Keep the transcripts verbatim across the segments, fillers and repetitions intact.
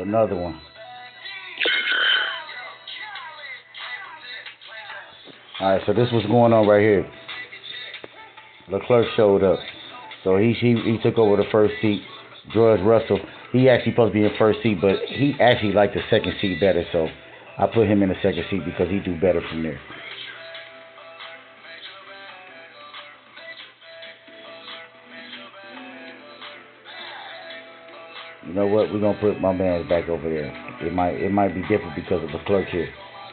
another one. Alright, so this was going on right here. Leclerc showed up. So he, he he took over the first seat. George Russell, he actually supposed to be in first seat, but he actually liked the second seat better, so I put him in the second seat because he do better from there. You know what? We're gonna put my man back over there. It might it might be different because of the clerk here.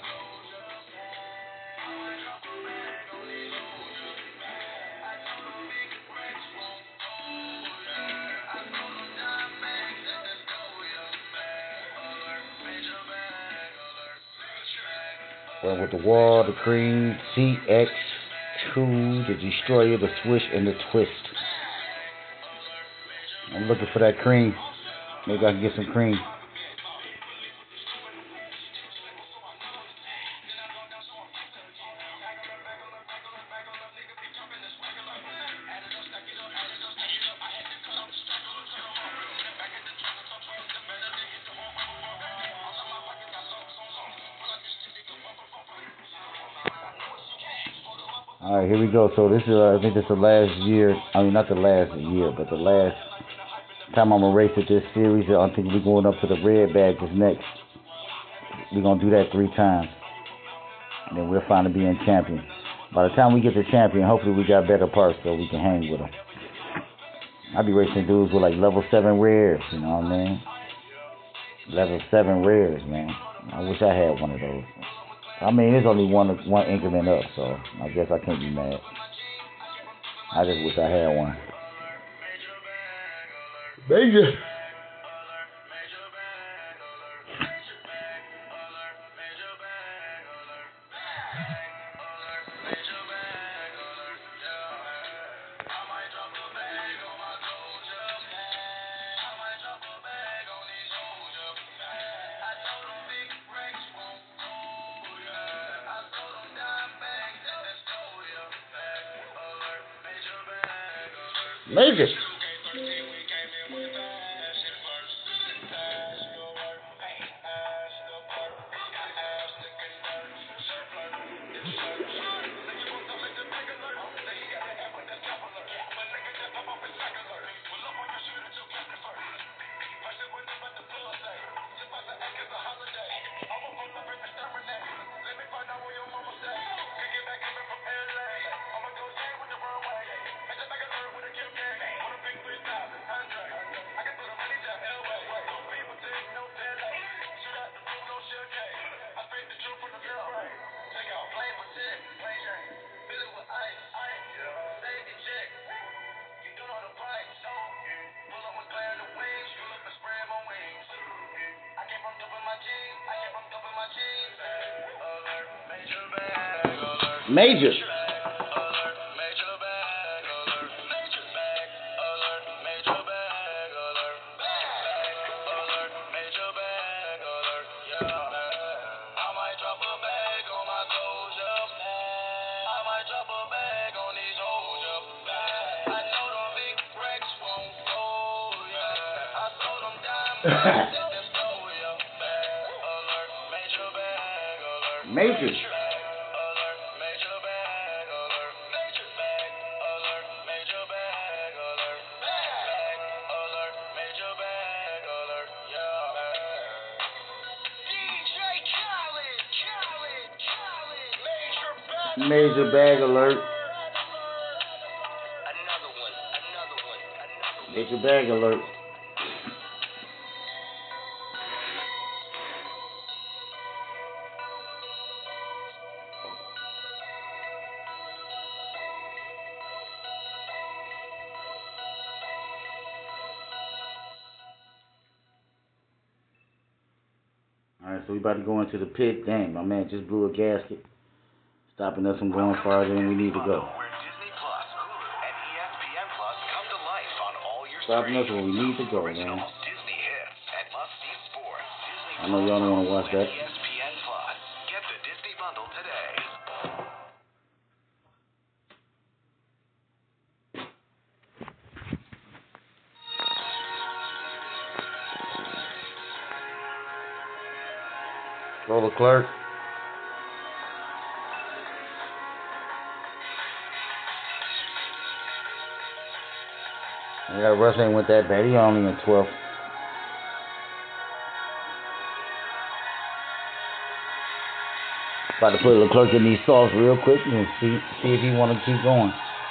Well, with the wall, the cream, C X two, the destroyer, the swish, and the twist. I'm looking for that cream. Maybe I can get some cream. All right, here we go. So this is, uh, I think this is the last year. I mean, not the last year, but the last time I'm gonna race at this series. I think we're going up to the red badges next. We're gonna do that three times, and then we'll finally be in champion. By the time we get to champion, hopefully we got better parts so we can hang with them. I be racing dudes with like level seven rares. You know what I mean? Level seven rares, man. I wish I had one of those. I mean, there's only one one increment up, so I guess I can't be mad. I just wish I had one. Major. Major. Major. Major. Major bag alert. Major bag alert. Alright, so we about to go into the pit. Dang, my man just blew a gasket, stopping us from going farther than we need to go. Stopping us where we need to go, man. I know y'all don't want to watch that. Go to clerk. Yeah, Russ ain't went that bad. He only in twelfth. About to put Leclerc in these sauce real quick and see see if he want to keep going.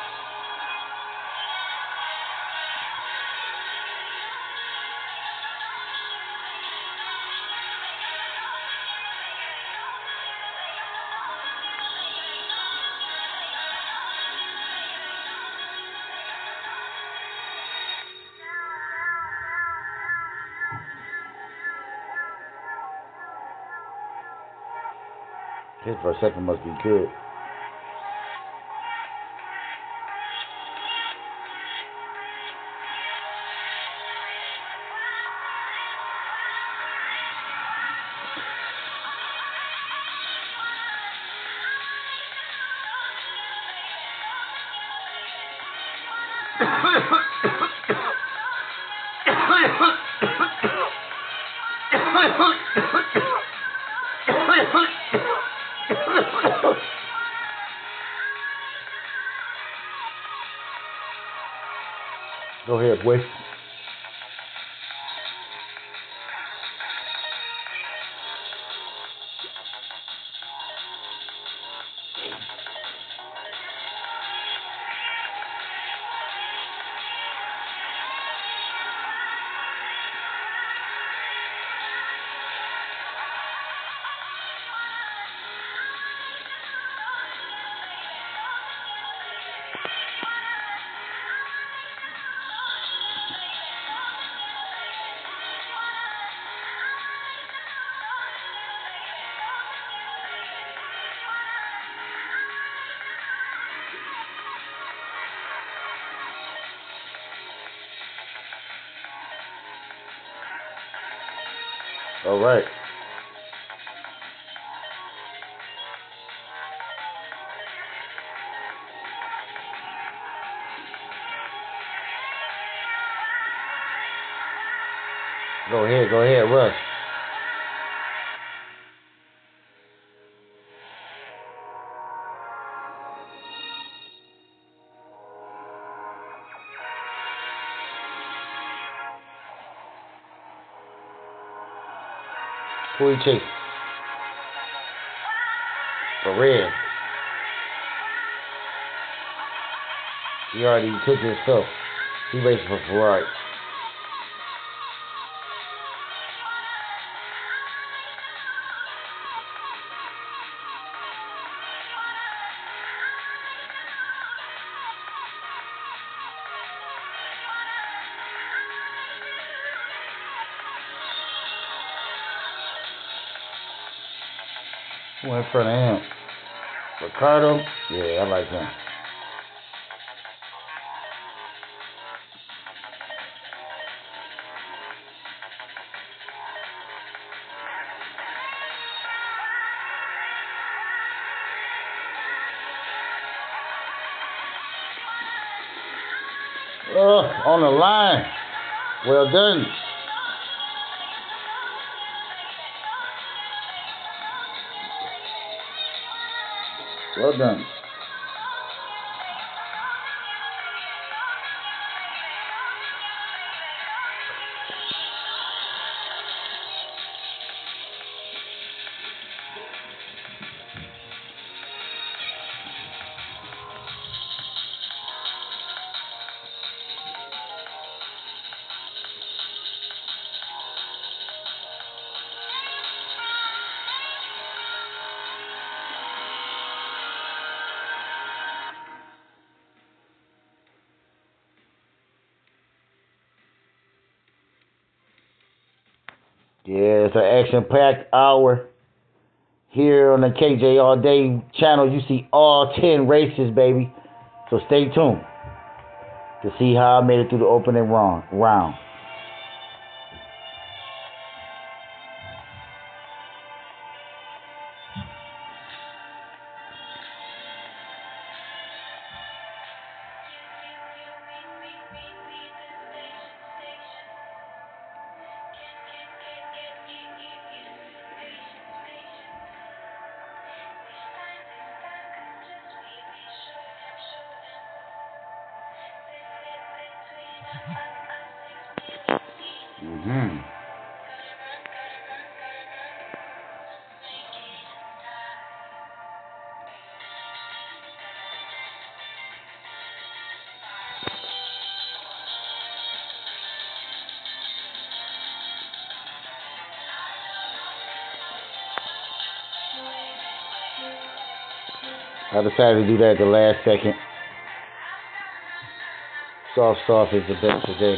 His first second must be good. Go ahead, boy. All right. Go ahead, go ahead, Russ. Who he chasing? For red. He already took his stuff. He racing for Ferrari. Who in front of him? Ricardo? Yeah, I like him. Oh, on the line. Well done. Well done. Yeah, it's an action-packed hour here on the K J All Day channel. You see all ten races, baby. So stay tuned to see how I made it through the opening round. round. Mm-hmm. I decided to do that at the last second. Soft, soft is the best today.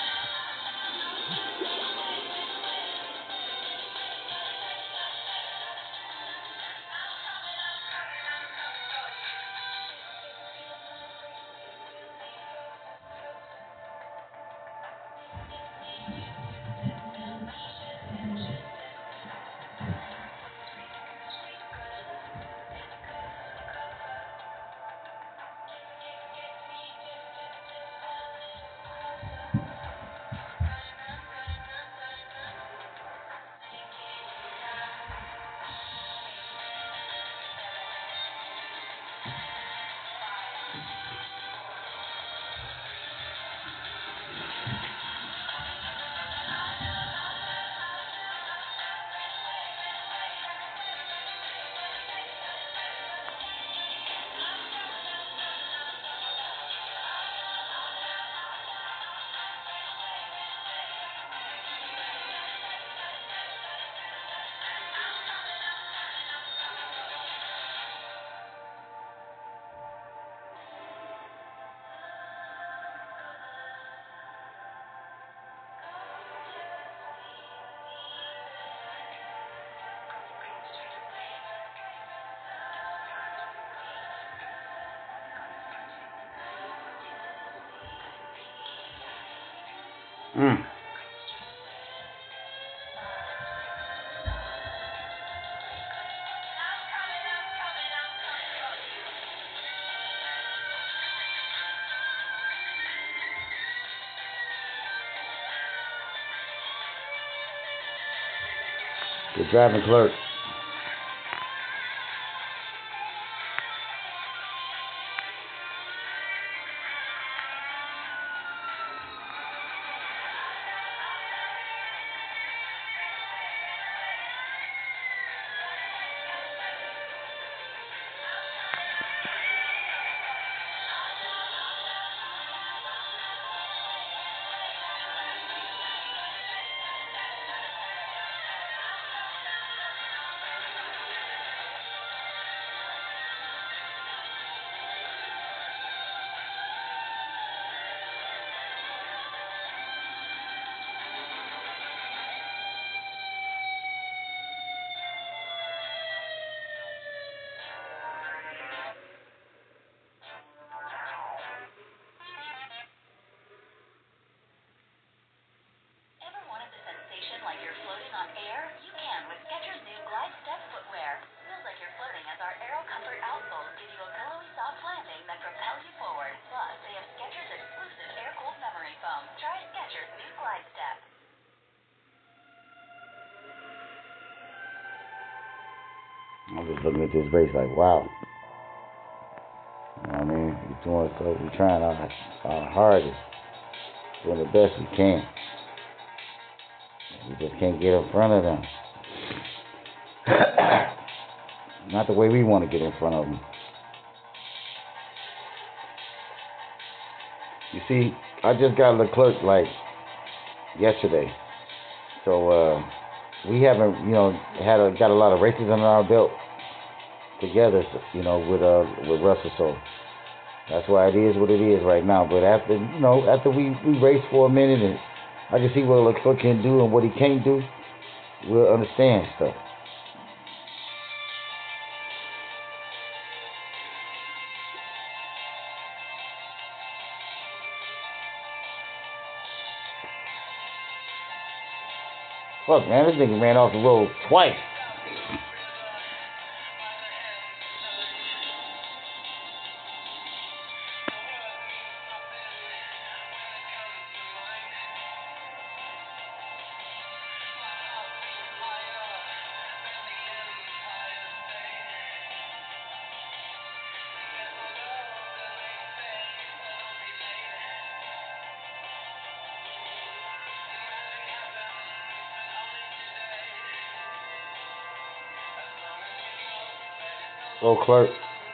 Mm. The driving clerk. I'm just looking at this race like, wow. You know what I mean? We're doing so, we're trying our, our hardest, doing the best we can. We just can't get in front of them. Not the way we want to get in front of them. You see, I just got Leclerc like yesterday, so uh, we haven't, you know, had a, got a lot of races under our belt together, you know, with uh with Russell. So that's why it is what it is right now. But after, you know, after we we race for a minute and I can see what Leclerc can do and what he can't do, we'll understand stuff. Fuck, man, this nigga ran off the road twice. Go Clerk.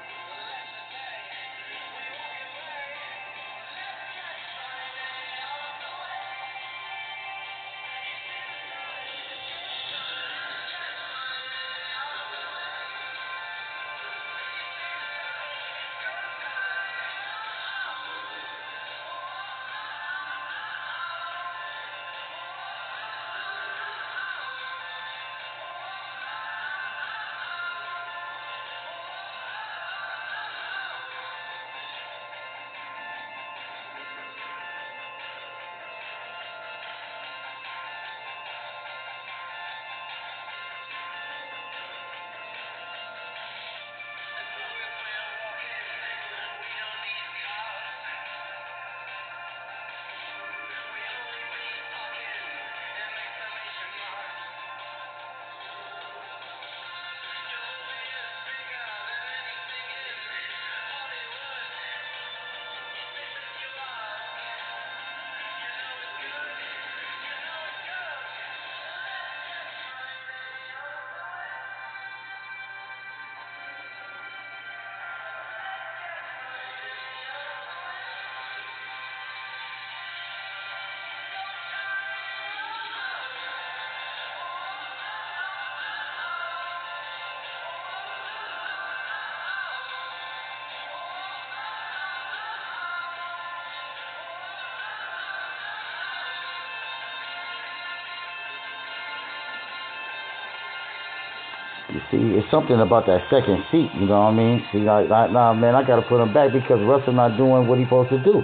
You see, it's something about that second seat, you know what I mean? See, like, like nah, man, I got to put him back because Russell not doing what he's supposed to do.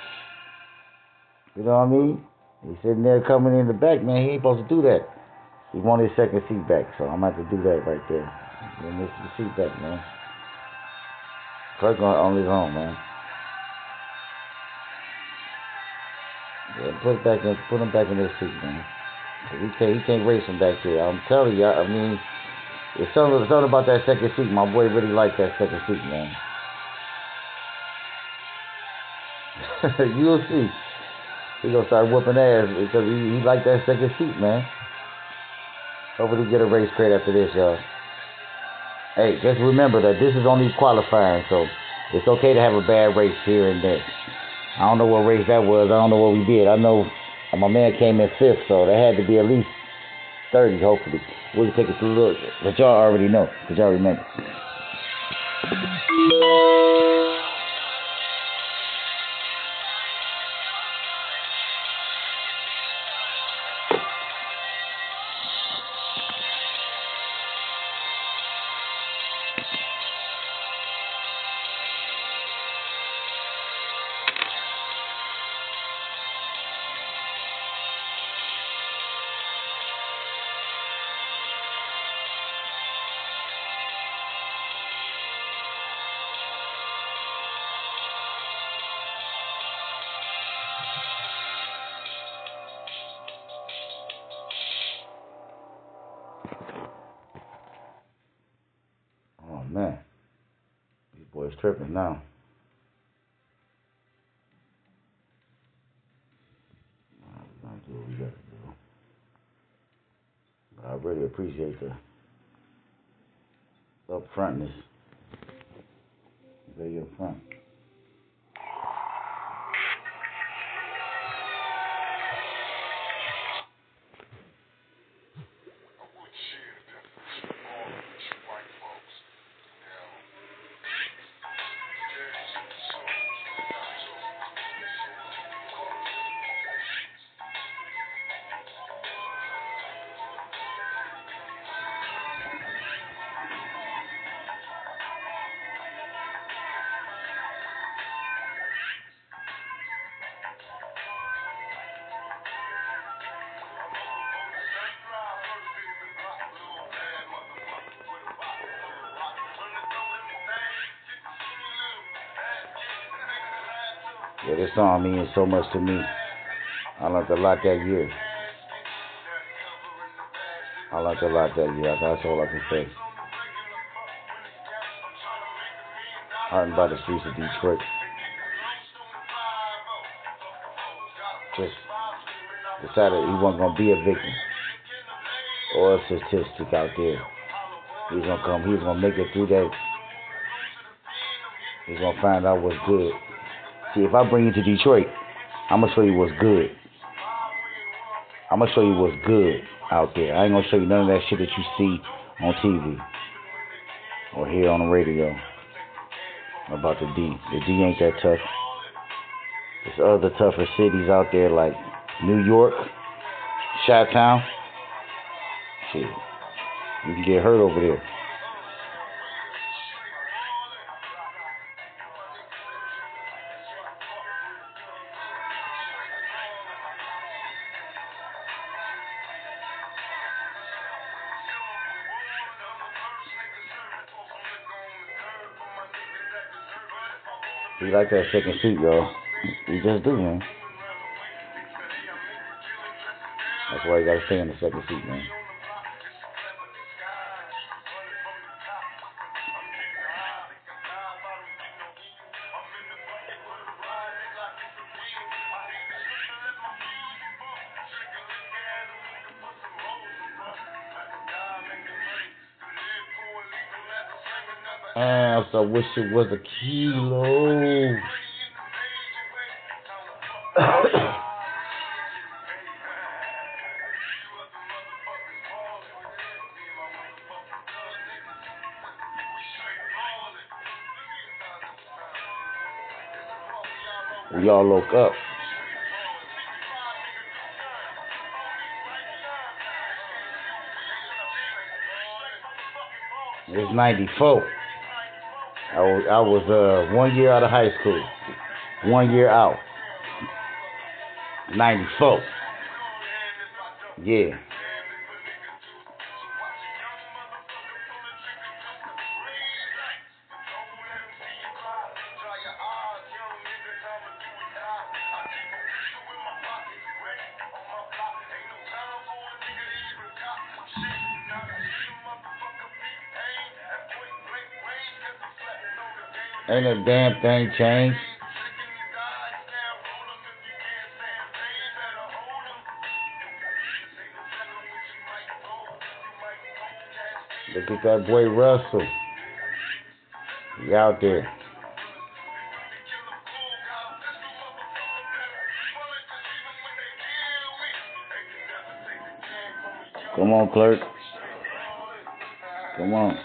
You know what I mean? He's sitting there coming in the back, man. He ain't supposed to do that. He wanted his second seat back, so I'm going to have to do that right there. And this is the seat back, man. Kirk on his own, man. Yeah, put it back in, put him back in his seat, man. He can't, he can't race him back there. I'm telling you, I mean, it's something, it's something about that second seat. My boy really liked that second seat, man. You'll see. He gonna start whooping ass because he, he liked that second seat, man. Hopefully get a race crate after this, y'all. Hey, just remember that this is only qualifying, so it's okay to have a bad race here and there. I don't know what race that was. I don't know what we did. I know my man came in fifth, so that had to be at least thirty, hopefully. We'll take it to a look, but y'all already know, because y'all remember. Oh, man. These boys tripping now. We're going to do what we got to do. But I really appreciate the upfrontness. Very upfront. Yeah, this song means so much to me. I learned a lot that year. I learned a lot that year. That's all I can say. Hunting by the streets of Detroit. Just decided he wasn't gonna be a victim or a statistic out there. He was gonna come. He was gonna make it through that He's gonna find out what's good. See, if I bring you to Detroit, I'm gonna show you what's good. I'm gonna show you what's good out there. I ain't gonna show you none of that shit that you see on T V or hear on the radio about the D. The D ain't that tough. There's other tougher cities out there like New York, Chi-Town. Shit, you can get hurt over there. We like that second seat, y'all. We just do, man. That's why you gotta stay in the second seat, man. Ass, I wish it was a kilo. We all woke up. It's ninety-four. I was, I was uh, one year out of high school. One year out. ninety-four. Yeah. Ain't a damn thing changed. Look at that boy Russell. He out there. Come on, clerk. Come on.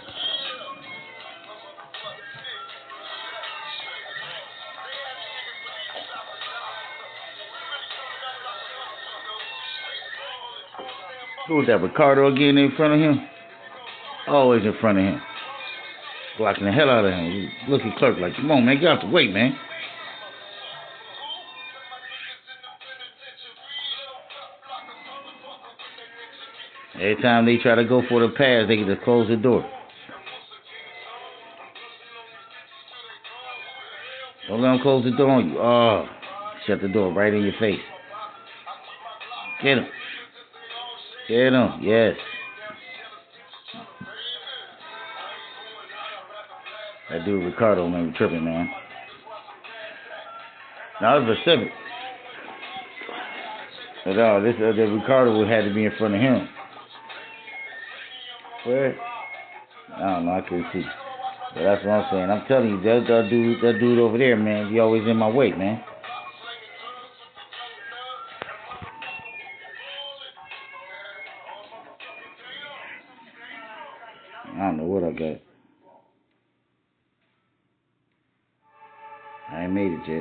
Who was that, Ricardo again in front of him? Always in front of him. Blocking the hell out of him. Looking clerk like, come on, man, get out the way, man. Every time they try to go for the pass, they can just close the door. Don't let them close the door on you. Oh, shut the door right in your face. Get him. Get him, yes. That dude Ricardo, man, tripping, man. Now, it's a Pacific. But uh, this uh, the Ricardo had to be in front of him. Where? I don't know, I couldn't see. But that's what I'm saying. I'm telling you, that, that dude, that dude over there, man, he always in my way, man. I don't know what I got. I ain't made it yet.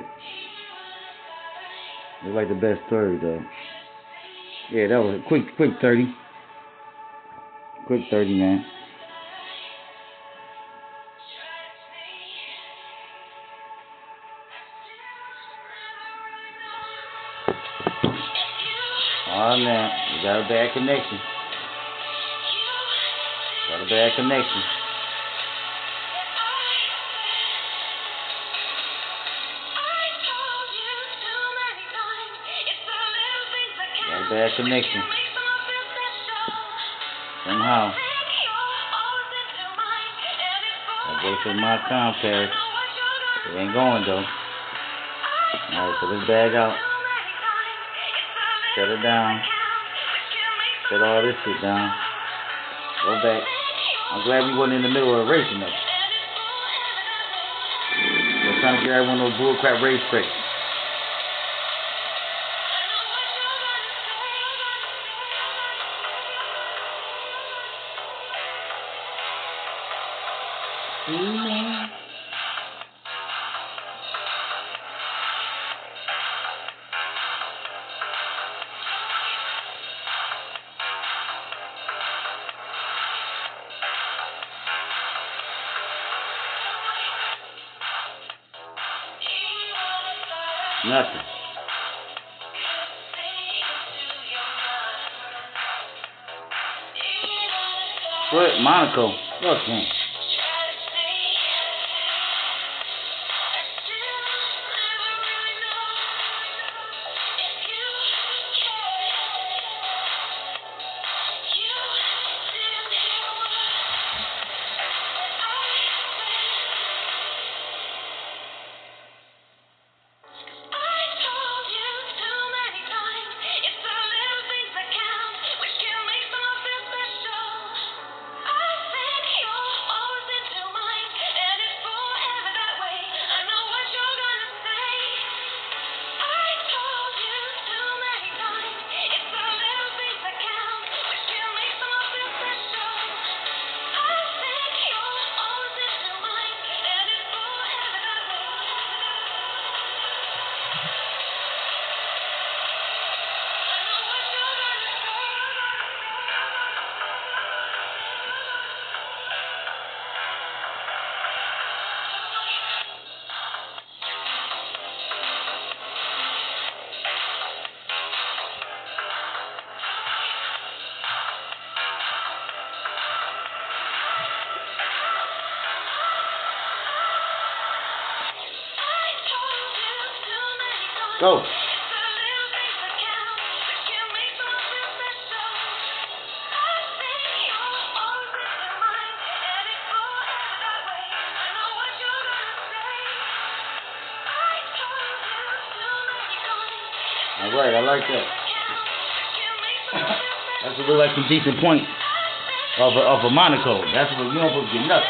It's like the best story, though. Yeah, that was a quick, quick thirty. Quick thirty, man. Oh, man. You got a bad connection. Got a bad connection. Got a bad connection. Somehow. I go to my Comcast. It ain't going, though. Alright, put this bag out. Shut it down. Shut all this shit down. Go back. I'm glad we wasn't in the middle of racing though. trying to get everyone those bullcrap race tricks. Amen. Nothing. What? Monaco. Look, man. Go. All right, I like that. That's a look like some decent points off of, off of Monaco. That's what you don't supposed to get nuts.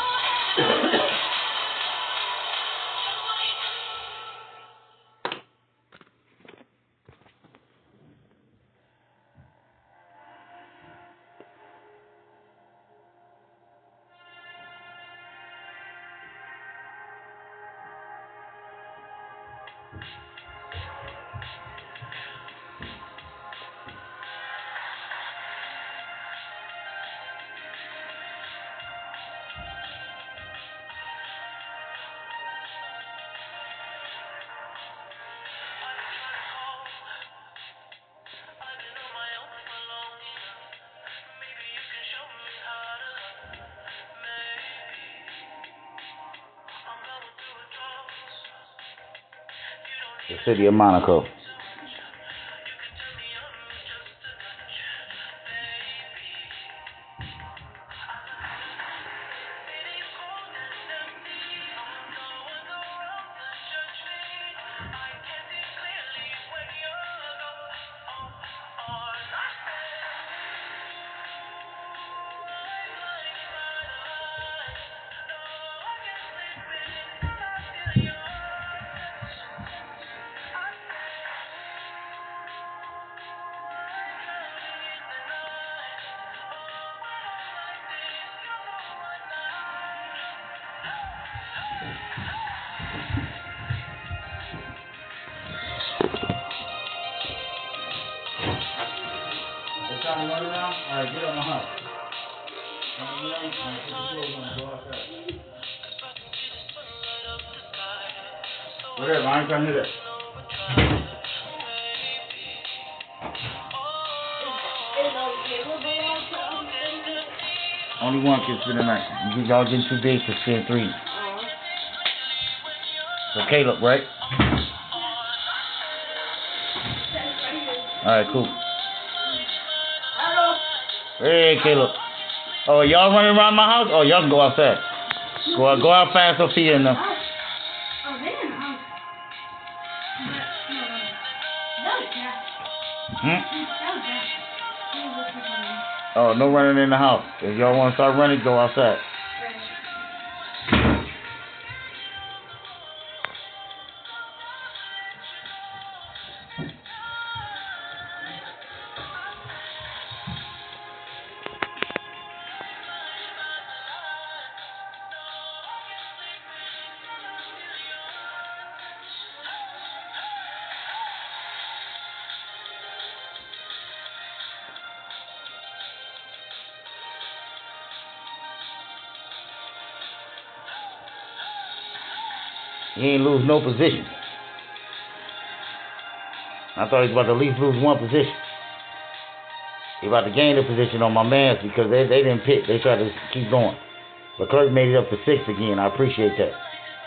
The city of Monaco. Trying to run around? Alright, get on my house. Whatever, I ain't trying to hear that. Only one can spend the night. You y'all getting too big to spend three. So Caleb, right? Alright, cool. Hey, Caleb. Oh, y'all running around my house? Oh, y'all can go outside. Go out, go outside, Sophia and them. Hmm? Oh, no running in the house. If y'all want to start running, go outside. He ain't lose no position. I thought he was about to at least lose one position. He about to gain a position on my mans because they, they didn't pick. They tried to keep going. But Clark made it up to six again. I appreciate that.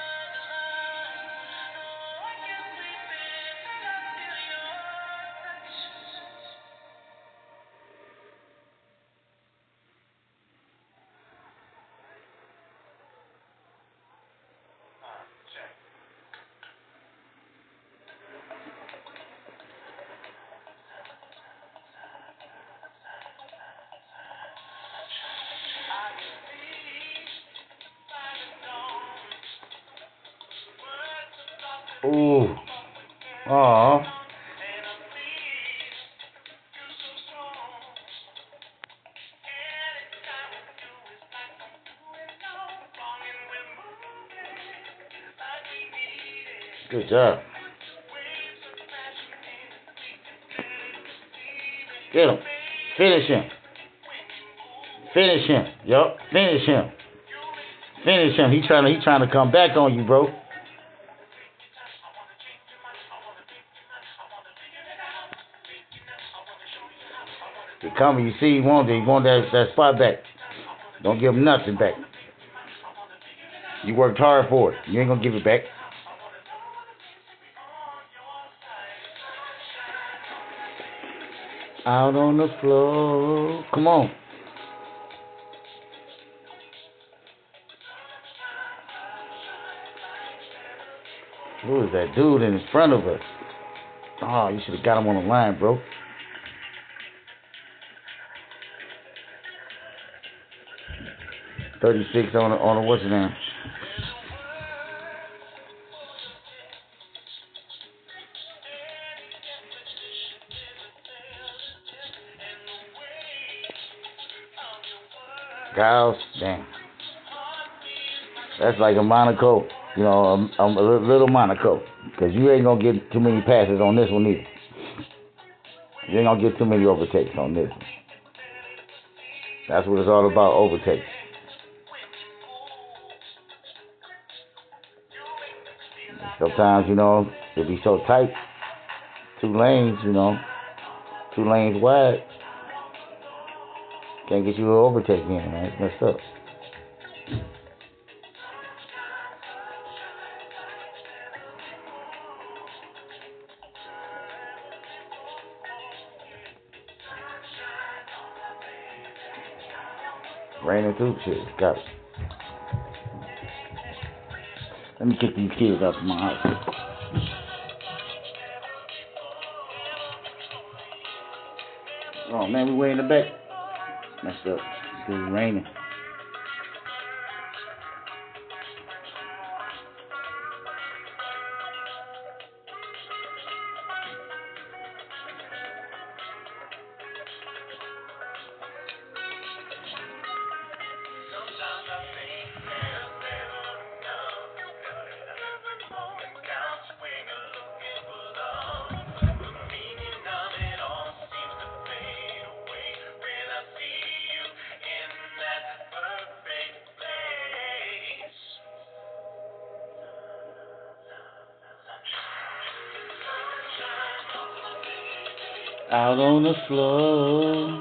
Ooh. Aw. Good job. Get him. Finish him. Finish him. Yup. Finish him. Finish him. He trying to he trying to come back on you, bro. He coming. You see, he want it. He want that that spot back. Don't give him nothing back. You worked hard for it. You ain't gonna give it back. Out on the floor. Come on. Who is that dude in front of us? Oh, you should have got him on the line, bro. thirty-six on the, on the what's his name? Giles, damn. That's like a Monaco, you know, a, a little Monaco. Because you ain't going to get too many passes on this one either. You ain't going to get too many overtakes on this one. That's what it's all about, overtakes. Sometimes, you know, it be so tight. Two lanes, you know, two lanes wide. Can't get you an overtake in, man. It's messed up. Raining through shit. Got it. Let me kick these kids out of my house. Oh man, we way in the back. Messed up. It's raining. Out on the floor.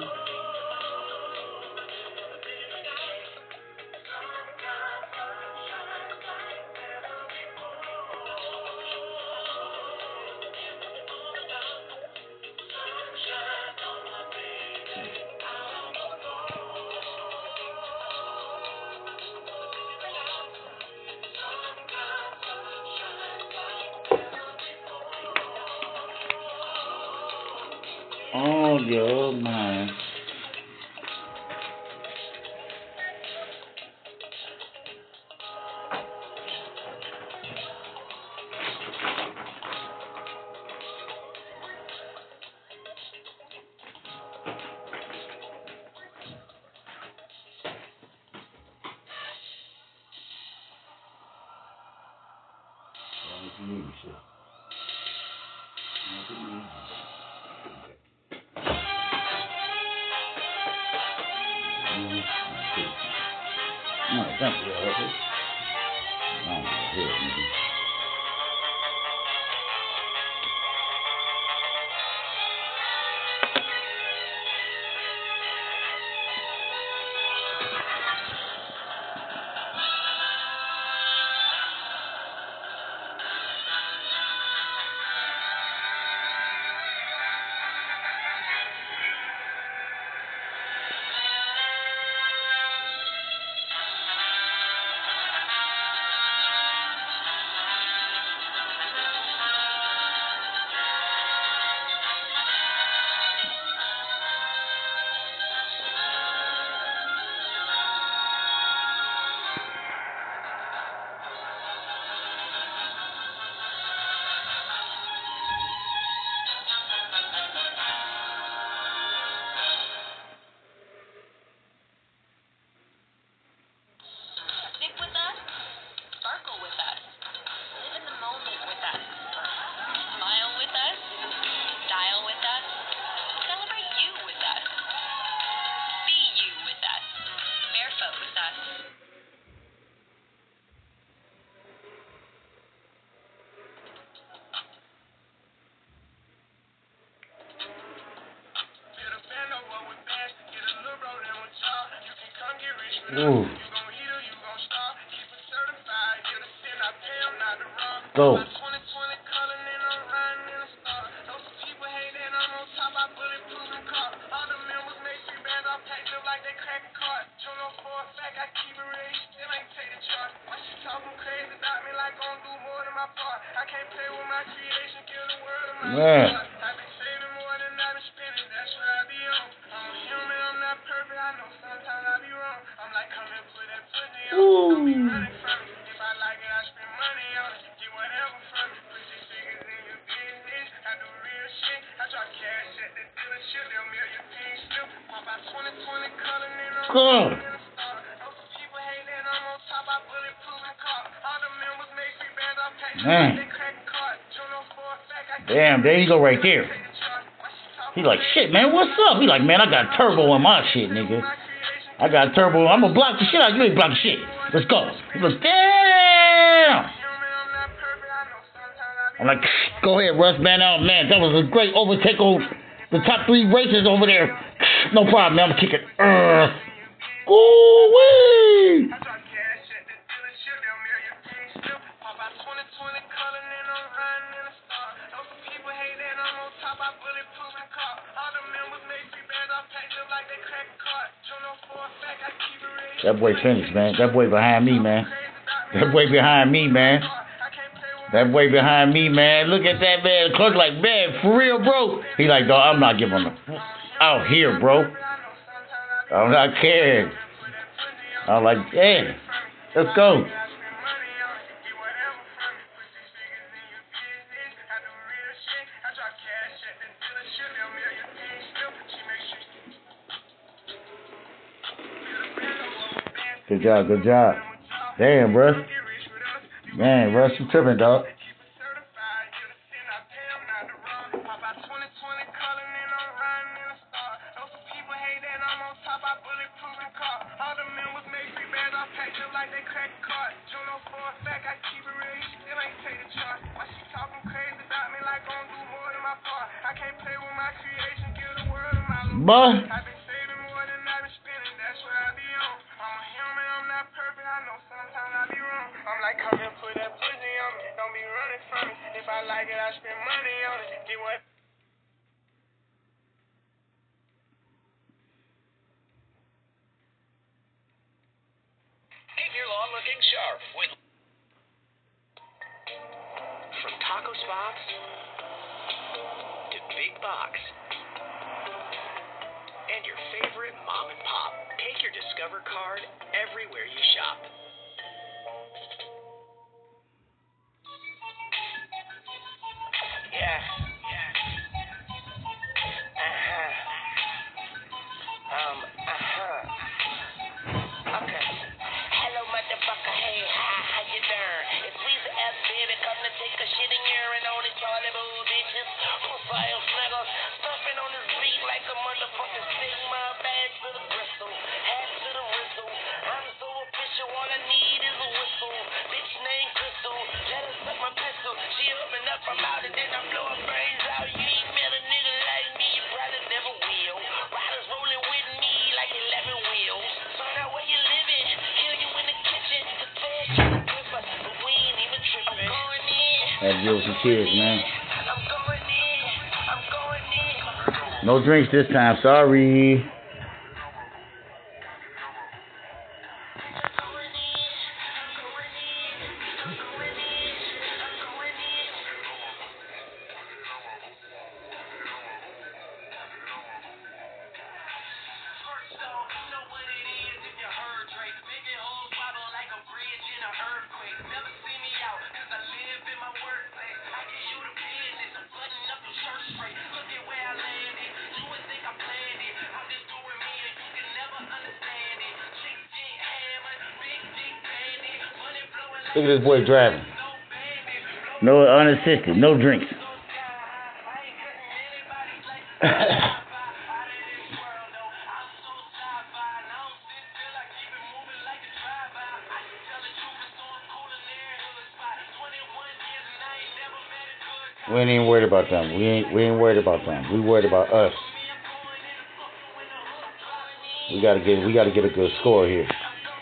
Oh, your mind. What you need, shit. What you need. No, thank you. No, here, nigga. Ooh. Go. Man. Ooh. Go. Man. Damn, there you go right there. He like, shit, man, what's up? He like, man, I got turbo in my shit, nigga. I got turbo. I'm gonna block the shit out. You ain't block the shit. Let's go. He goes, damn. I'm like, go ahead, Russ, man. Oh, man, that was a great overtake over the top three races over there. No problem, man. I'm gonna kick it. Uh, Ooh-wee. That boy finished, man. That boy behind me, man. That boy behind me, man. That boy behind me, man. Look at that, man. Clerk like, man, for real, bro. He like, dog, I'm not giving him out here, bro. I'm not caring. I'm like, damn, let's go. Good job, good job. Damn, Russ. Man, Russ, you tripping, dog. Boy. Keep your lawn looking sharp with from taco spots to big box and your favorite mom and pop. Take your Discover card everywhere you shop. Yeah. Yeah. Uh-huh. Um, uh-huh. Okay. Hello, motherfucker. Hey, hi, how you doing? It's Weezy F, baby. Come to take a shit and urine on these Charlie Bull bitches. Profile snuggles. Stuffing on this beat like a motherfucking stigma. Bag to the bristle. Hat to the whistle. I'm so official. All I need is a whistle. Bitch named Crystal. Let her suck my pistol. She open up, I'm out, and then I blow her brains out. You ain't met a nigga like me. You probably never will. Riders rolling with me like eleven wheels. So now where you living? Kill you in the kitchen. The fed trying to grip us, but we ain't even tripping. I'm going in. Had to deal with some kids, man. I'm going in. I'm going in. No drinks this time, sorry. Look at this boy driving. No unassisted, no drinks. We ain't even worried about them. We ain't we ain't worried about them. We worried about us. We gotta get we gotta get a good score here.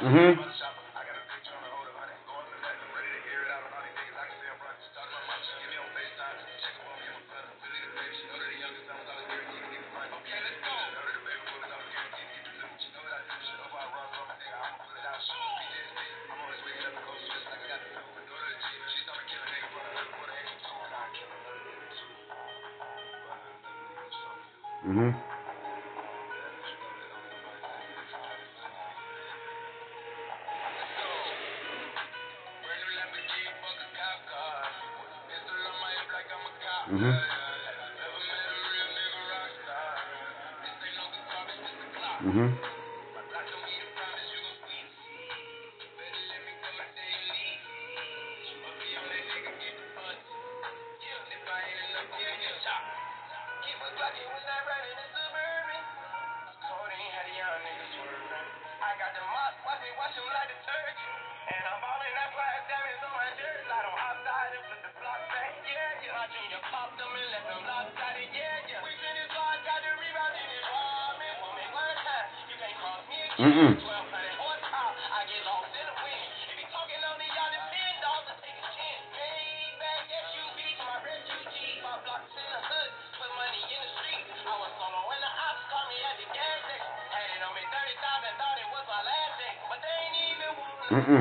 Mhm. Mhm. Mhm. Mhm. Mm-mm. Mm-mm.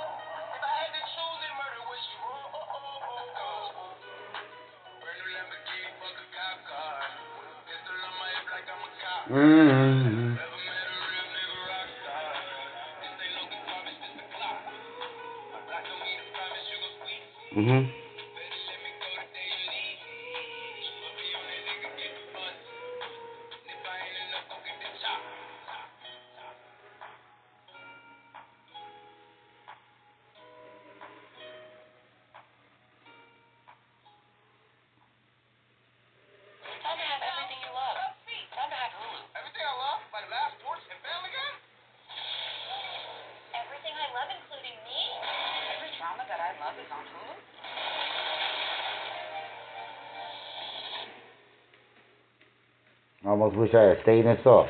Mm-hmm. Mm-hmm. Time to have everything you love. Time to have Hulu. Everything I love? Like Laugh, Sports, and Family Guy? Everything I love, including me? Every drama that I love is on Hulu? I almost wish I had stayed in sauce.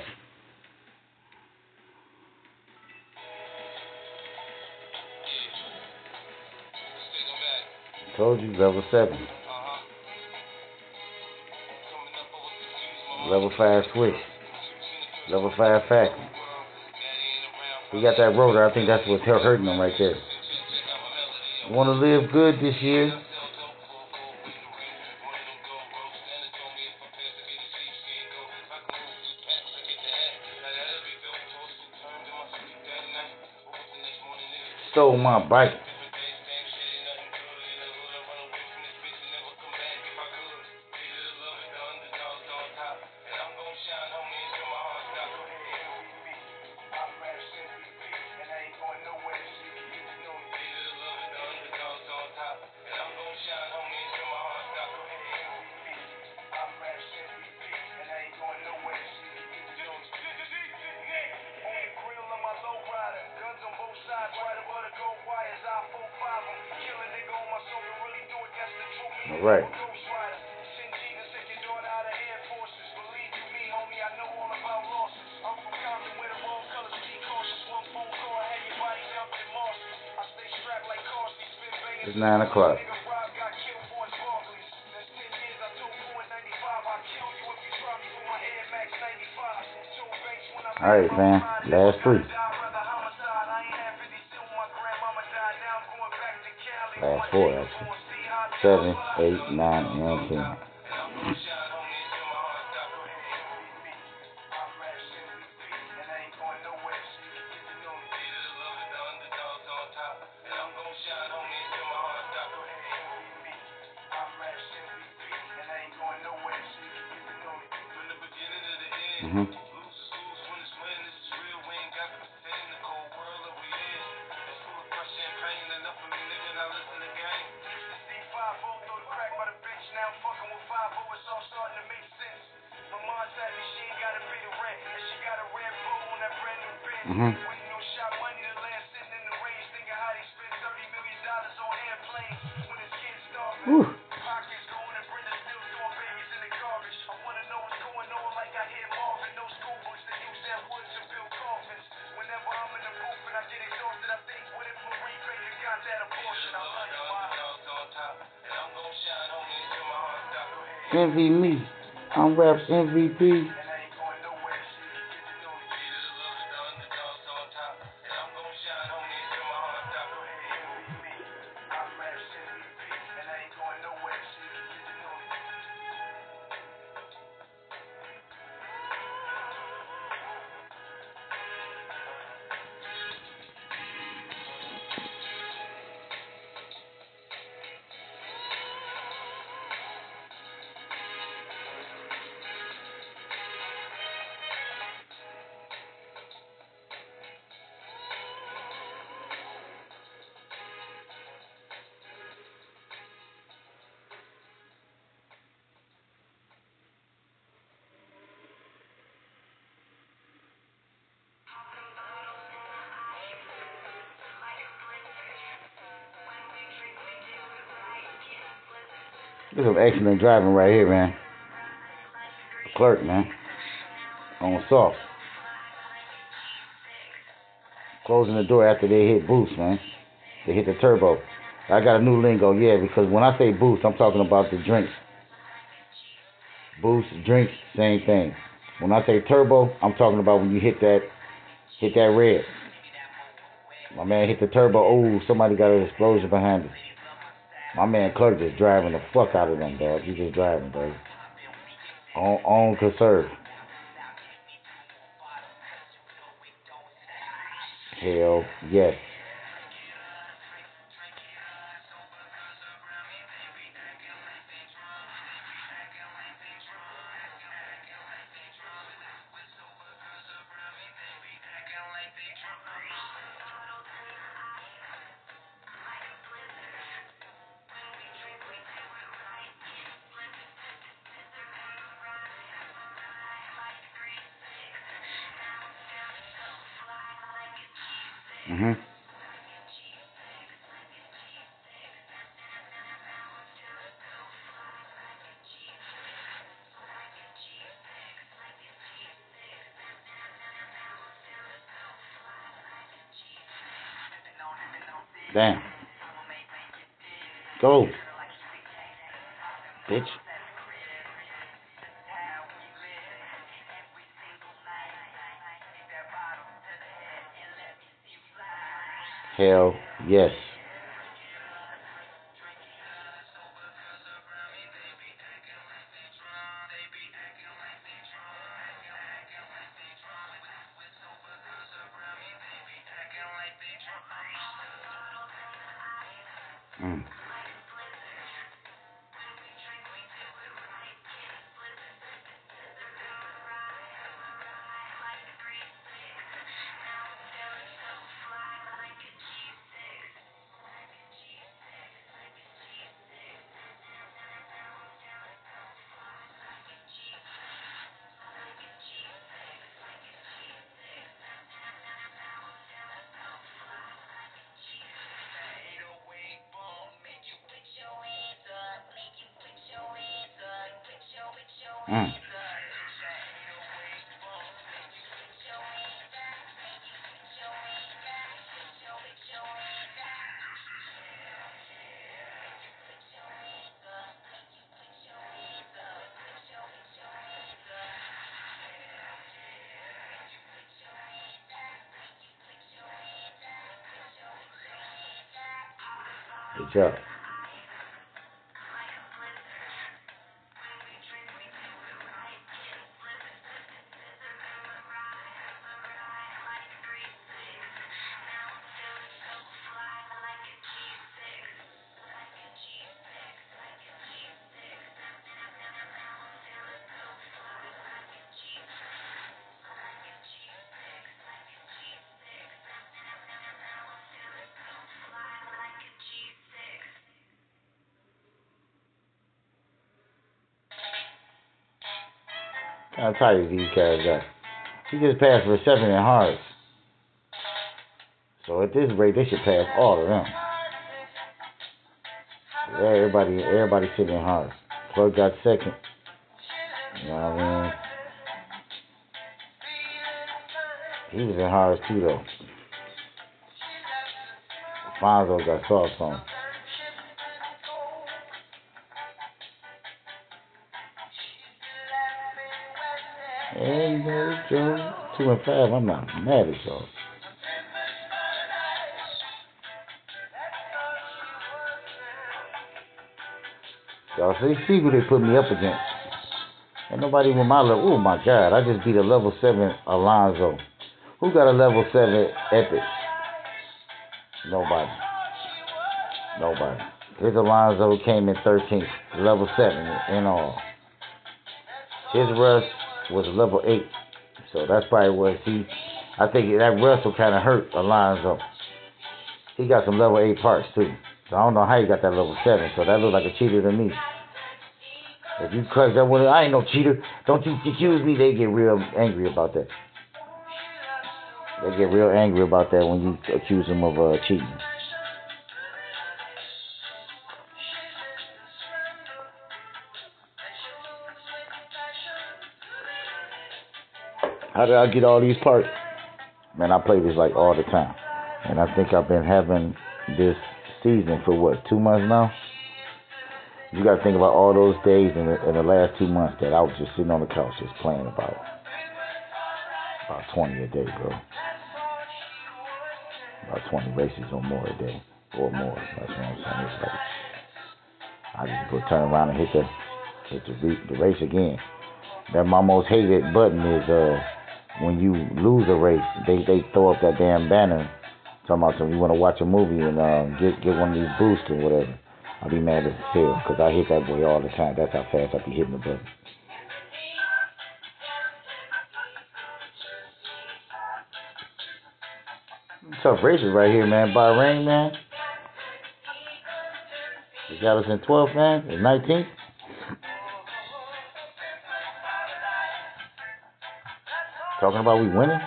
Told you, level seven. Level five switch. Level five fact. He got that rotor. I think that's what's hurting him right there. Want to live good this year? Stole my bike. All right. It's nine o'clock. All right, fam. Last three. Last four, actually. Seven, eight, nine, and ten. Mm-hmm. Mm-hmm. Whew. Envy me. I'm Rap's M V P. This is some excellent driving right here, man. Clerk, man. On soft. Closing the door after they hit boost, man. They hit the turbo. I got a new lingo, yeah, because when I say boost, I'm talking about the drinks. Boost, drinks, same thing. When I say turbo, I'm talking about when you hit that, hit that red. My man hit the turbo. Oh, somebody got an explosion behind us. My man Clerk just driving the fuck out of them, dog. He just driving, dog. On, on conserve. Hell yes. Mm-hmm. Damn. Go. Bitch. Hell yes. Mm. Mm. Good job. How tired these guys got. He just passed for seven in hards. So at this rate, they should pass all of them. Everybody, everybody sitting in hards. Clerk got second. You know what I mean? He was in hards too, though. Fonzo got soft on. And uh, Joe, two and five. I'm not mad at y'all. Y'all see, see who they put me up against. Ain't nobody with my level. Oh my God, I just beat a level seven Alonzo. Who got a level seven Epic? Nobody. Nobody. His Alonzo came in thirteenth, level seven in all. His Russ was level eight, so that's probably what he. I think that Russ will kind of hurt Alonzo. He got some level eight parts too, so I don't know how he got that level seven. So that looks like a cheater to me. If you crush that one, I ain't no cheater. Don't you accuse me. They get real angry about that. They get real angry about that when you accuse them of uh, cheating. How did I get all these parts? Man, I play this like all the time. And I think I've been having this season for what, two months now? You got to think about all those days in the, in the last two months that I was just sitting on the couch just playing about about twenty a day, bro. About twenty races or more a day. Or more. That's what I'm saying. It's like, I just put turn around and hit the hit the, re, the race again. That my most hated button is uh when you lose a race, they they throw up that damn banner talking about something. You want to watch a movie and um, get get one of these boosts or whatever. I'll be mad as hell because I hit that boy all the time. That's how fast I be hitting the button. Tough races right here, man. Bahrain, man. They got us in twelfth, man. In nineteenth. Talking about we winning.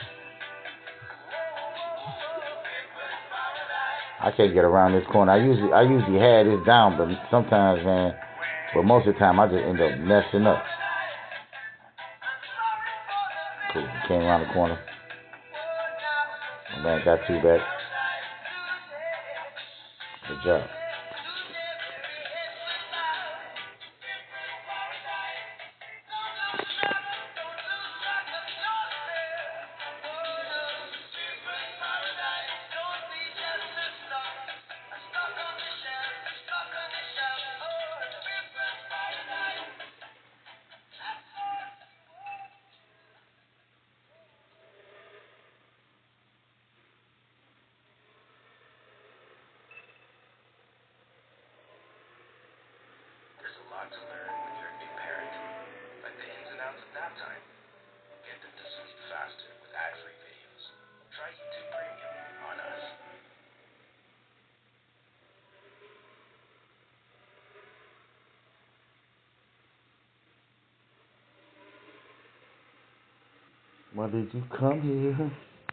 I can't get around this corner. I usually I usually had this down, but sometimes, man, but most of the time I just end up messing up. Cool. Came around the corner. My man got two back. Good job. To learn when you're a new parent, like the ins and outs of nap time. Get them to sleep faster with ad-free videos. Try YouTube Premium on us. Why did you come here?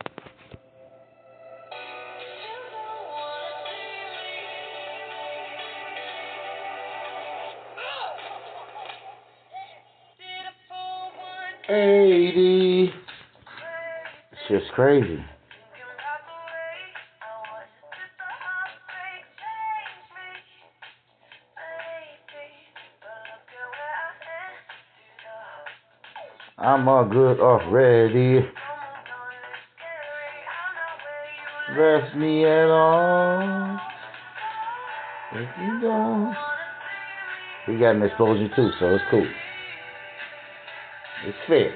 eighty. It's just crazy. I'm all good already. Rest me at all. If you don't. We got an explosion too, so it's cool. It's fair.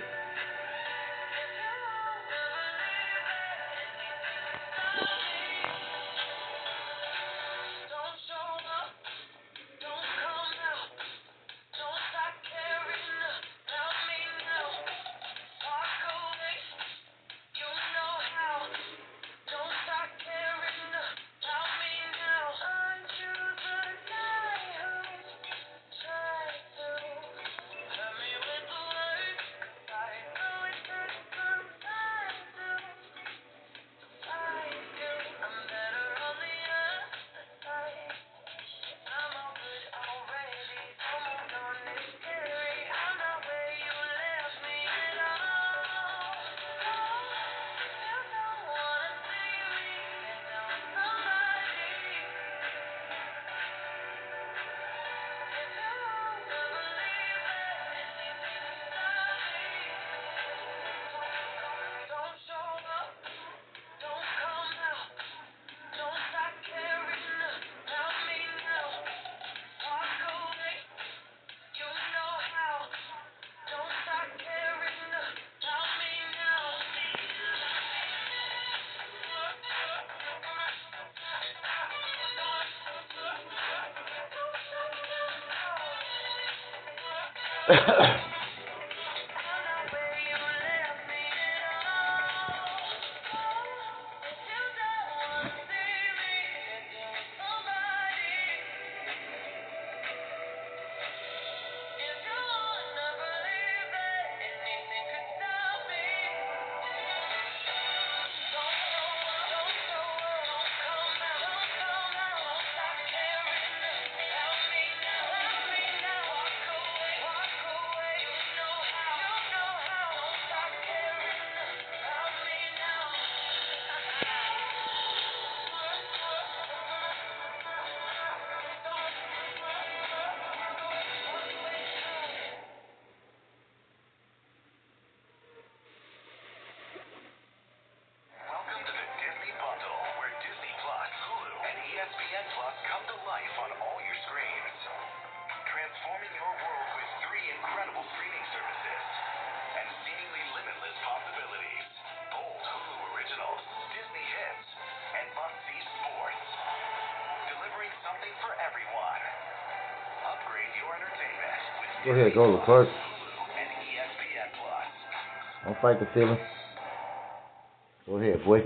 Welcome to the Disney Bundle, where Disney Plus, Hulu, and E S P N Plus come to life on all your screens. Transforming your world with three incredible streaming services and seemingly limitless possibilities. Bold Hulu originals, Disney hits, and must-see sports. Delivering something for everyone. Upgrade your entertainment with Go ahead, go, Disney Clark. Plus, Hulu, and E S P N Plus. Don't fight the feeling. Go ahead, boy.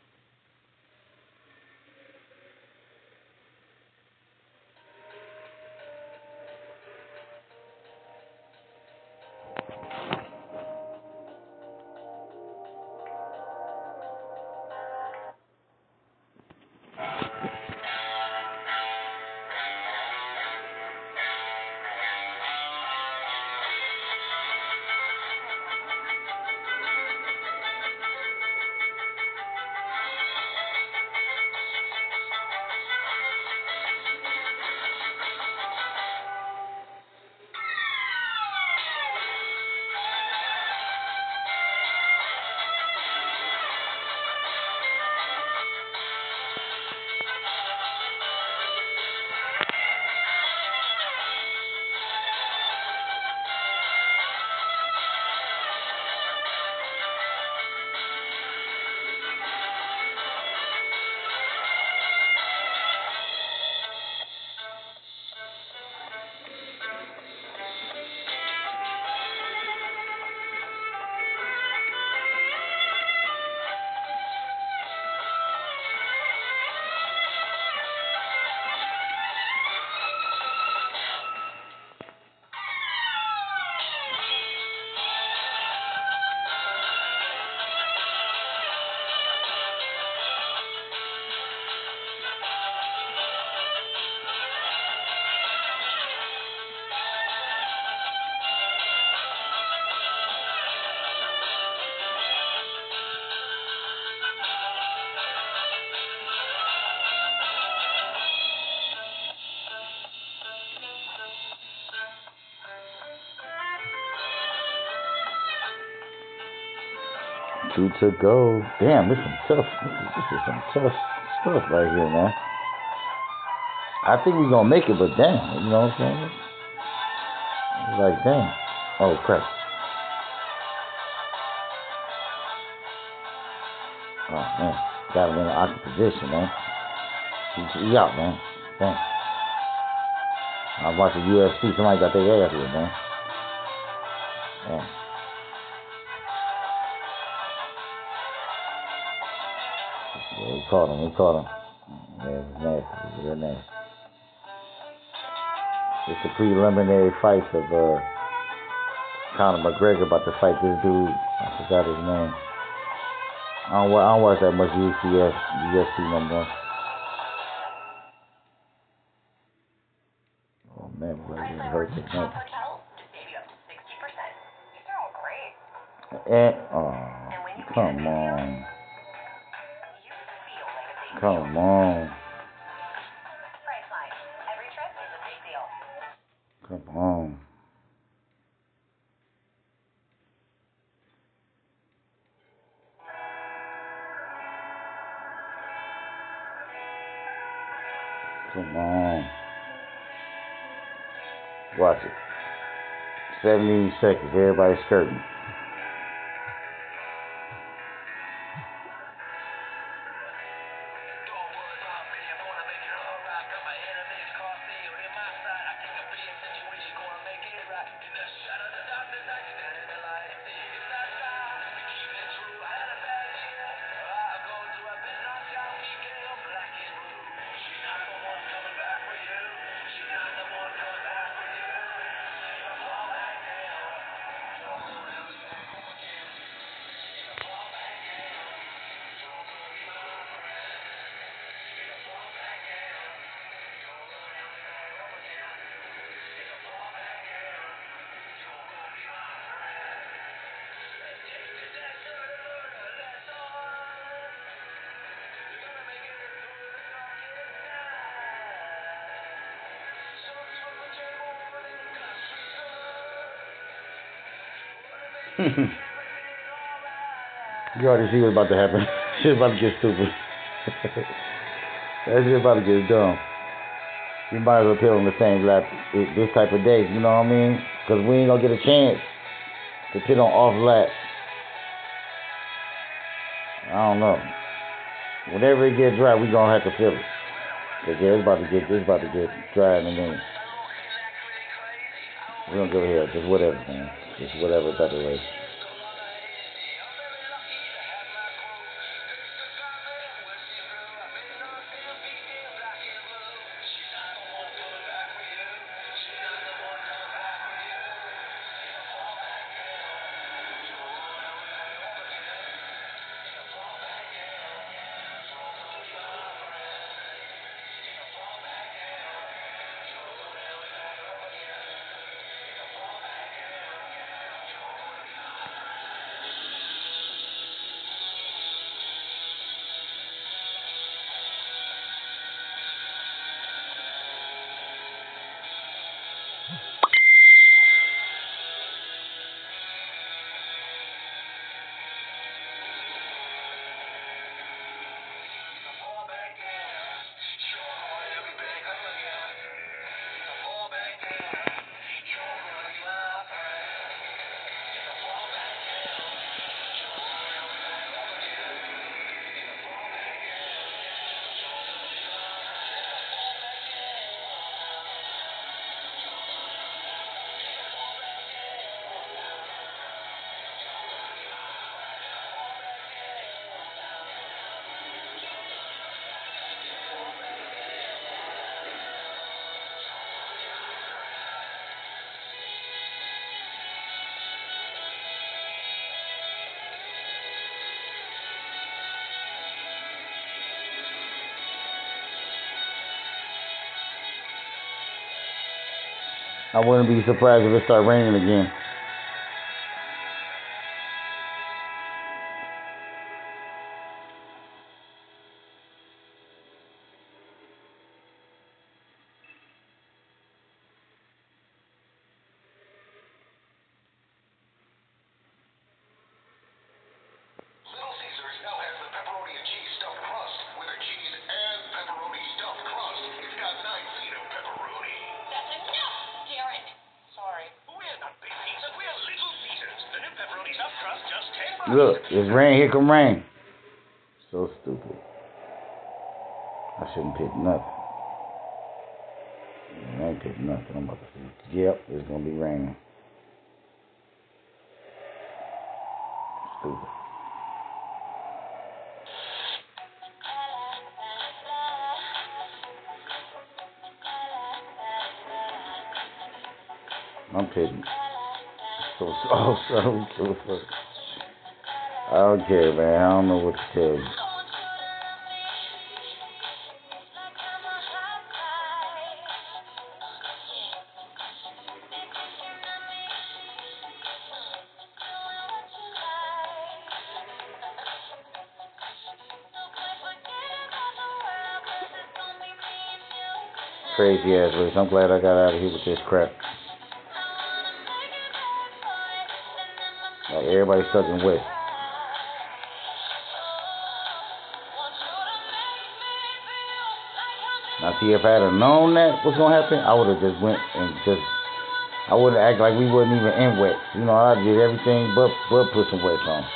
Two to go. Damn, this is some tough. This is, this is some tough stuff right here, man. I think we're gonna make it, but damn, you know what I'm saying? It's like, damn. Oh crap. Oh man, got him in an awkward position, man. He, he out, man. Damn. I was watching U F C. Somebody got their ass here, man. Damn. Yeah, he caught him. He caught him. Yeah, it was nasty. It was real nasty. It's the preliminary fights of uh, Conor McGregor about to fight this dude. I forgot his name. I don't, I don't watch that much U F C, U F C no more. Oh man, we're getting hurt this night. And, oh, come on. Come on. Come on. Come on. Watch it. seventy seconds. Everybody's skirting. Shut You already see what's about to happen. Shit's about to get stupid. That shit about to get dumb. You might as well put on the same lap this type of day, you know what I mean? Because we ain't going to get a chance to pit on off lap. I don't know. Whenever it gets dry, we going to have to fill it. Because yeah, it's about to get, it's about to get dry in a minute. We don't give a hell. Just whatever, man. Just whatever type of way. I wouldn't be surprised if it started raining again. Look, it's rain, here come rain. So stupid. I shouldn't pick nothing. I ain't pick nothing. I'm about to see. Yep, it's gonna be raining. Stupid. I'm picking. So, so, so, so, so. I don't care, man. I don't know what to tell you. Crazy ass race. I'm glad I got out of here with this crap. Like everybody's stuck in West. Now see, if I had known that was gonna happen, I would have just went and just, I would have acted like we wasn't even in wet. You know, I did everything but but put some wet on.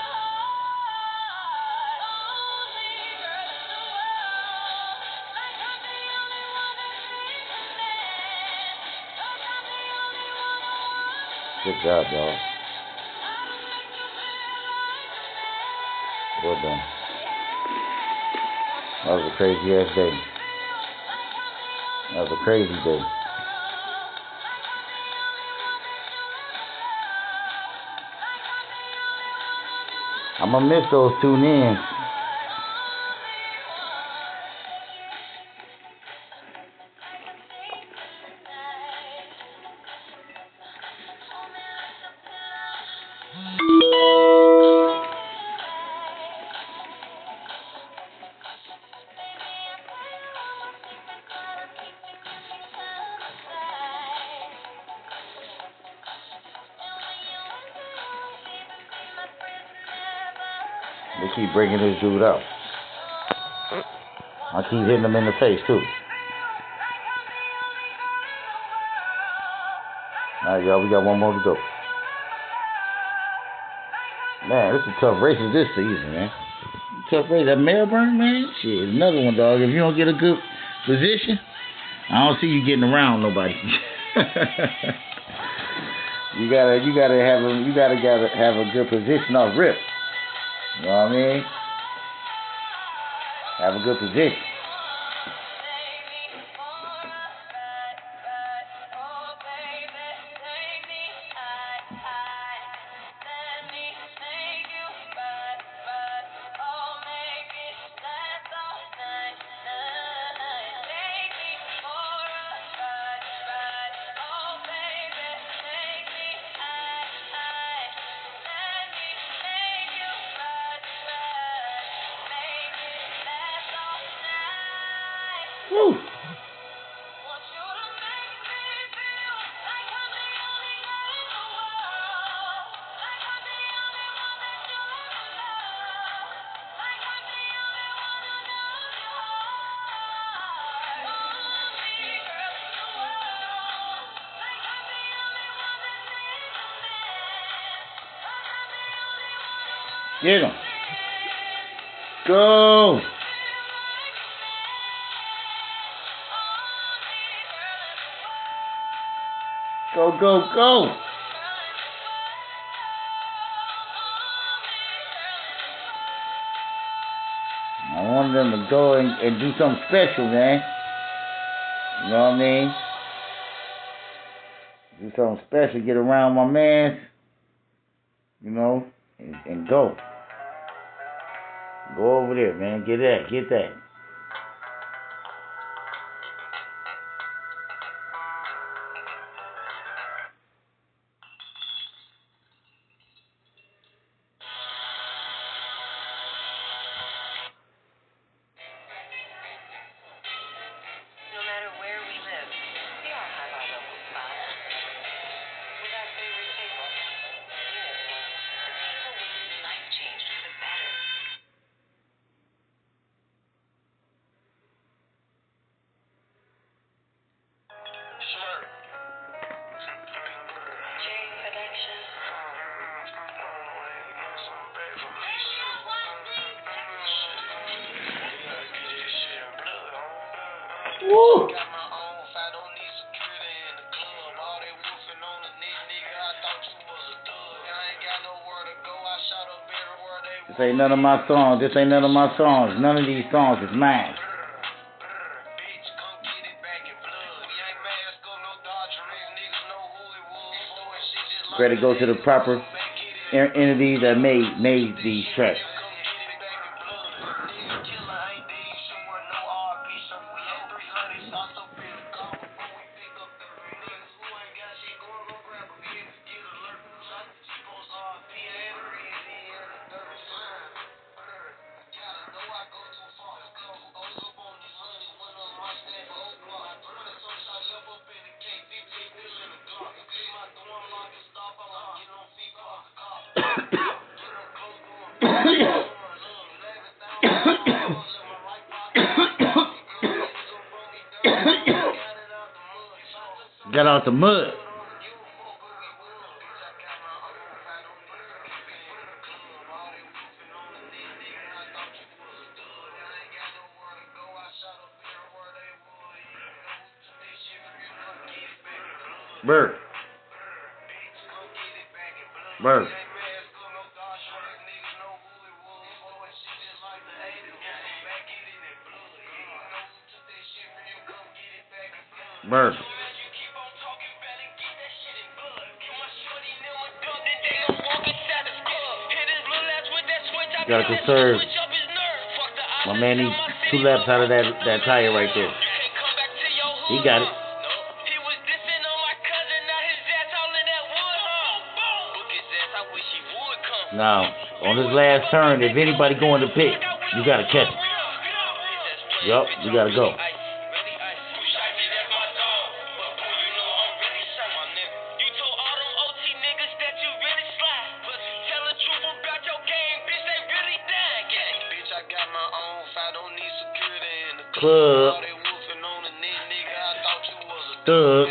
Good job, y'all. Well done. That was a crazy ass day. That was a crazy day. I'm gonna miss those tune ins. They keep bringing this dude up. I keep hitting him in the face, too. Alright, y'all, we got one more to go. Man, this is a tough races this season, man. Tough race. That Melbourne, man, shit, another one, dog. If you don't get a good position, I don't see you getting around nobody. you gotta, you gotta have a, you gotta, gotta have a good position off rip. You know what I mean? Have a good position. Woo. Get him. Go. Go, go, go. I wanted them to go and, and do something special, man. You know what I mean? Do something special, get around my man, you know, and, and go. Go over there, man. Get that, get that. Woo! This ain't none of my songs. This ain't none of my songs. None of these songs is mine. Credit goes to the proper entities that made made these tracks. Got out the mud. Bird. Bird. Bird. Gotta conserve. My man needs two laps out of that that tire right there. He got it. Now, on this last turn, if anybody going to pit, you gotta catch him. Yup, you gotta go. Club. Thug.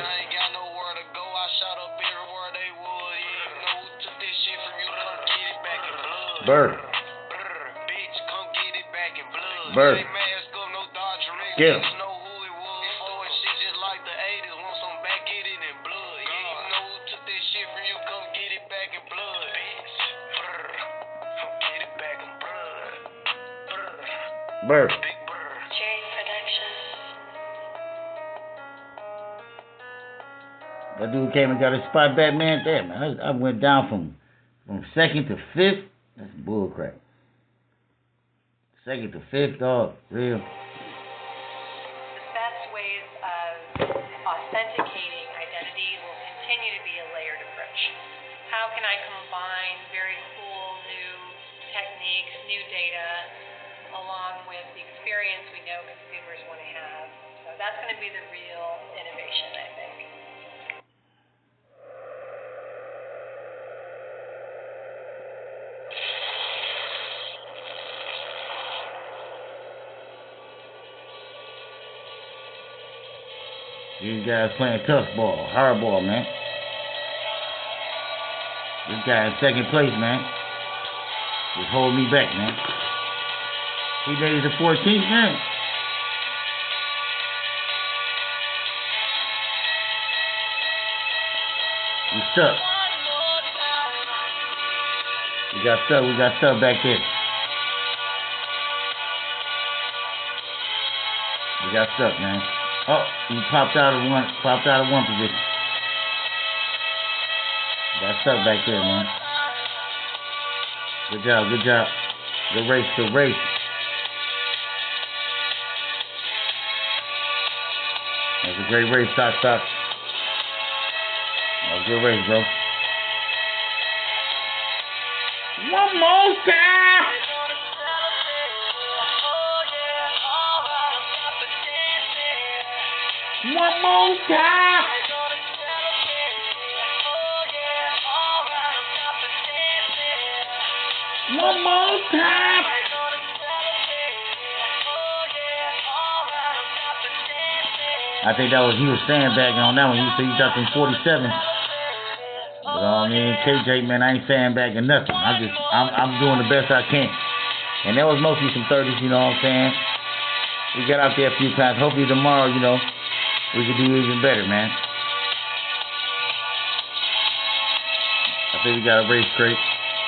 Bird. Bird. Get him. Bird. That dude came and got his spot back, man. Damn, man. I, I went down from from second to fifth. That's bullcrap. Second to fifth, dog. Real. The best ways of authenticating identity will continue to be a layered approach. How can I combine very cool new techniques, new data, along with the experience we know consumers want to have? So that's going to be the real innovation, I think. These guys playing tough ball, hard ball, man. This guy in second place, man. Just hold me back, man. He made it to fourteenth, man. We stuck. We got stuck. We got stuck back there. We got stuck, man. Oh, he popped out of one, popped out of one position. Got stuck back there, man. Good job, good job. Good race, good race. That was a great race, Stock Stock. That was a good race, bro. One more time. One more time. One more time. I think that was he was sandbagging on that one. He said he got them forty-seven. But I mean, K J, man, I ain't sandbagging nothing. I just, I'm, I'm doing the best I can. And that was mostly some thirties, you know what I'm saying? We got out there a few times. Hopefully tomorrow, you know, we can do even better, man. I think we got a race crate.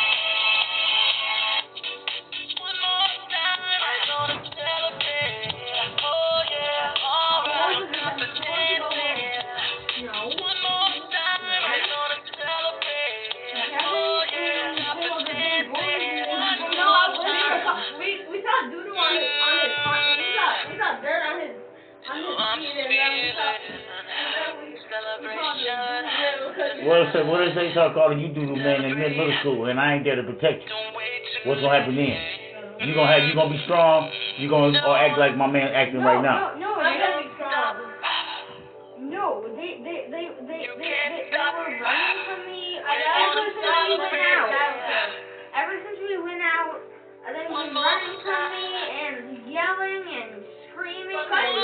What if, what if they start calling you doodle man in middle school and I ain't there to protect you? What's gonna happen then? You gonna have you gonna be strong? You gonna or act like my man acting no, right now? No, no, they gotta be strong. No, they they they they they, they, they were running from me. I, ever since we went out, ever since we went out, they were running from me and yelling and screaming.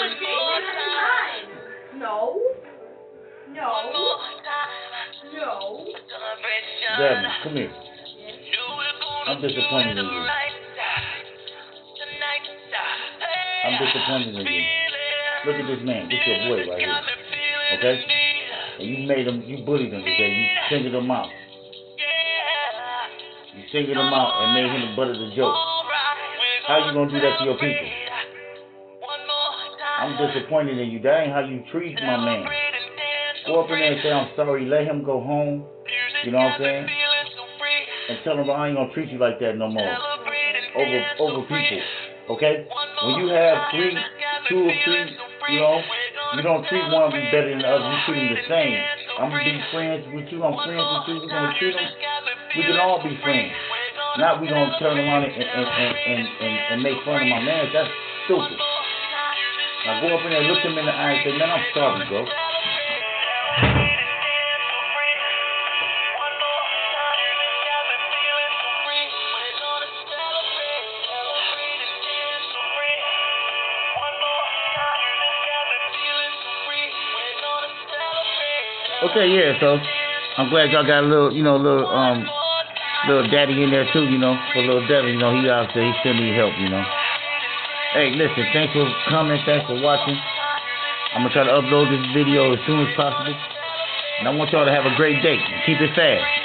And no. No. No. Devin, come here. I'm disappointed in you. I'm disappointed in you. Look at this man. This your boy right here. Okay? And you made him, you bullied him today. You singled him out. You singled him out and made him the butt of the joke. How you gonna do that to your people? I'm disappointed in you. That ain't how you treat my man. Go up in there and say, I'm sorry, let him go home. You know what I'm saying? And tell him, I ain't gonna treat you like that no more. Over over people. Okay? When you have three, two or three, you know, you don't treat one of them better than the other. You treat them the same. I'm gonna be friends with you. I'm friends with you. We're gonna treat them. We can all be friends. Not we gonna turn around and, and, and, and, and, and make fun of my man. That's stupid. Now go up in there, look him in the eye and say, man, I'm sorry, bro. Okay, yeah. So I'm glad y'all got a little, you know, little um, little daddy in there too. You know, for little Devin. You know, he out there. He still need help. You know. Hey, listen. Thanks for coming. Thanks for watching. I'm gonna try to upload this video as soon as possible. And I want y'all to have a great day. Keep it fast.